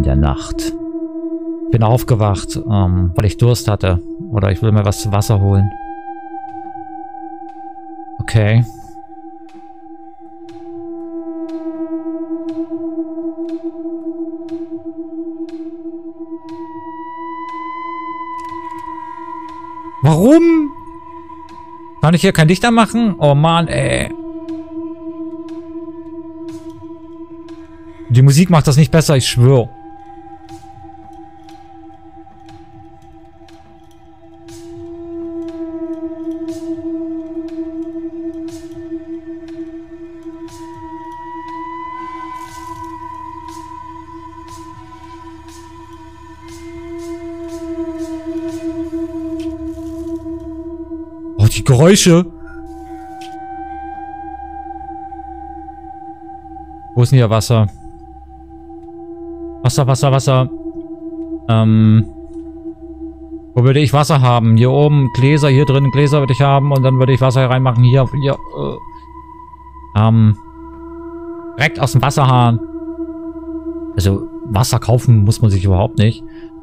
in der Nacht. Bin aufgewacht, weil ich Durst hatte. Oder ich will mir was zu Wasser holen. Okay. Warum? Kann ich hier kein Licht anmachen? Oh Mann, ey. Die Musik macht das nicht besser, ich schwöre. Oh, die Geräusche. Wo ist denn hier Wasser? Wasser, Wasser, Wasser. Wo würde ich Wasser haben? Hier oben Gläser, hier drin Gläser würde ich haben und dann würde ich Wasser reinmachen. Hier, direkt aus dem Wasserhahn. Also Wasser kaufen muss man sich überhaupt nicht.